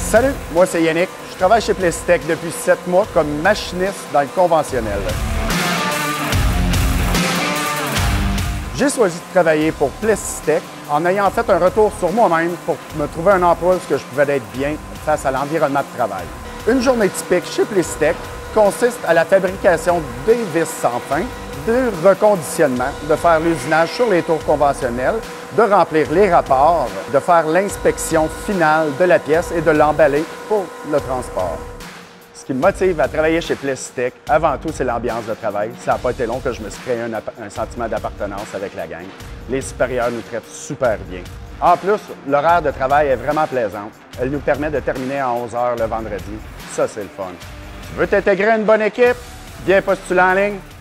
Salut, moi c'est Yannick. Je travaille chez Plecitech depuis 7 mois comme machiniste dans le conventionnel. J'ai choisi de travailler pour Plecitech en ayant fait un retour sur moi-même pour me trouver un emploi où je pouvais être bien face à l'environnement de travail. Une journée typique chez Plecitech consiste à la fabrication des vis sans fin, de reconditionnement, de faire l'usinage sur les tours conventionnels, de remplir les rapports, de faire l'inspection finale de la pièce et de l'emballer pour le transport. Ce qui me motive à travailler chez Plecitech, avant tout, c'est l'ambiance de travail. Ça n'a pas été long que je me suis créé un sentiment d'appartenance avec la gang. Les supérieurs nous traitent super bien. En plus, l'horaire de travail est vraiment plaisant. Elle nous permet de terminer à 11 h le vendredi. Ça, c'est le fun. Tu veux t'intégrer à une bonne équipe? Viens postuler en ligne.